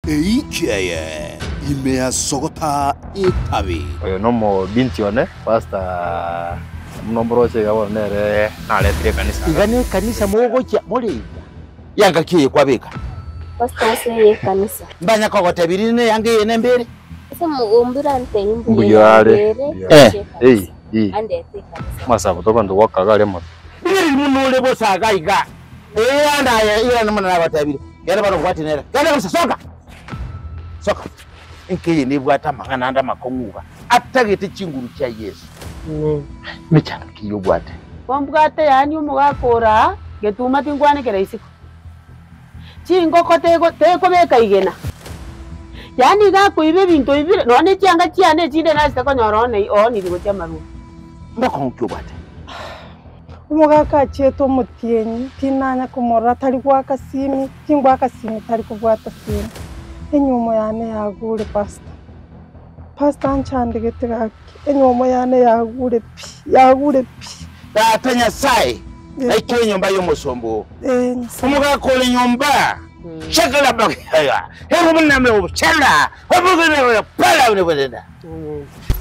Eikeye imea Sogota Etabi. Oyo nomo binti one pastor mnombroche gabonere naletre kanisa. Igane kanisa mogocha muri yanga kiye kwabeka. Pastor se kanisa. Mbanya ko gotabirine yange yene mbere. Ese mugumbira nte imbere. Mbuyare. Ande te kanisa. Masa kutoka ndo wakagale mo. Biri munule bosaga iga. Anda ya ira namana gotabiri. Yara baro kwatinera. Yara musasoka. Soka inke ne bwata magana nda makonguga atagete kinguru kya Yesu mechana kiyo bwate bombwate yani umugakora getuma tingwane keraisiko chingo kotego teko beka igena yani ga kuibe bintu ibire none cyanga cyane chinde nasita ko nyorone oni rigo cyamaru ndakonkyo bwate umugaka cyeto mutienyi tinanya kumora tari gwaka simi tingwaka simi tari kubwata simi enyumo yane yagure pastor anchandegete gake enyumo yane yagure pi tatanya sai naikyo nyumba y'umusombo umuga kole nyumba shakala bakaya hebu munamwe ubchela hebu gene pala ne